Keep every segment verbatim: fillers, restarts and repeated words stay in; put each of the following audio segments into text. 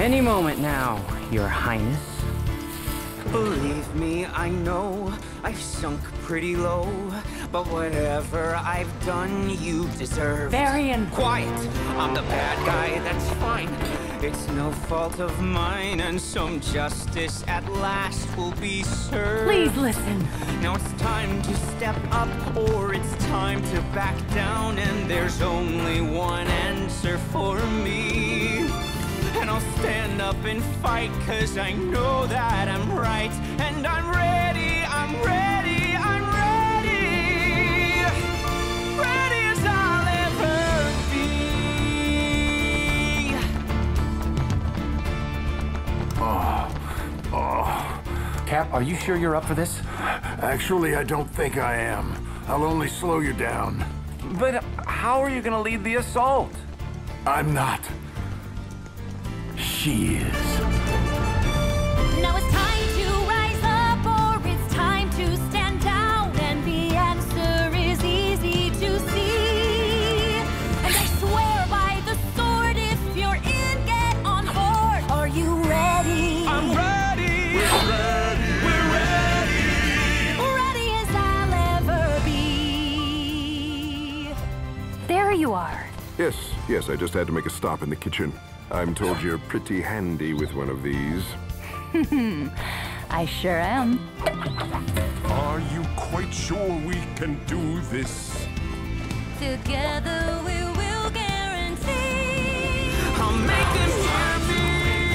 Any moment now, Your Highness. Believe me, I know I've sunk pretty low, but whatever I've done, you deserve. Varian! Quiet! I'm the bad guy, that's fine. It's no fault of mine, and some justice at last will be served. Please listen. Now it's time to step up, or it's time to back down, and there's only one answer for me. And I'll stand up and fight, cause I know that I'm right. And I'm ready, I'm ready, I'm ready. Ready as I'll ever be. Oh, oh. Cap, are you sure you're up for this? Actually, I don't think I am. I'll only slow you down. But how are you gonna lead the assault? I'm not. She is. Now it's time to rise up, or it's time to stand down, and the answer is easy to see. And I swear by the sword, if you're in, get on board. Are you ready? I'm ready. We're ready. We're ready. Ready as I'll ever be. There you are. Yes, yes, I just had to make a stop in the kitchen. I'm told you're pretty handy with one of these. I sure am. Are you quite sure we can do this? Together we will guarantee. I'll make them hear me.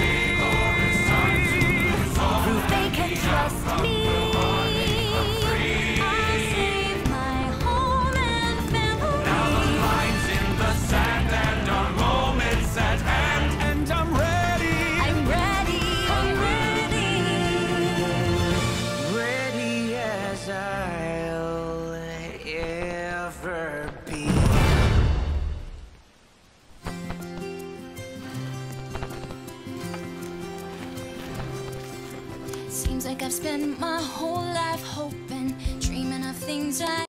Prove they can trust me. I'll save my home and family. Now the lines in the sand and our moments at hand. And I'm ready. I'm ready. I'm ready. Ready as I'll ever be. Seems like I've spent my whole life hoping, dreaming of things I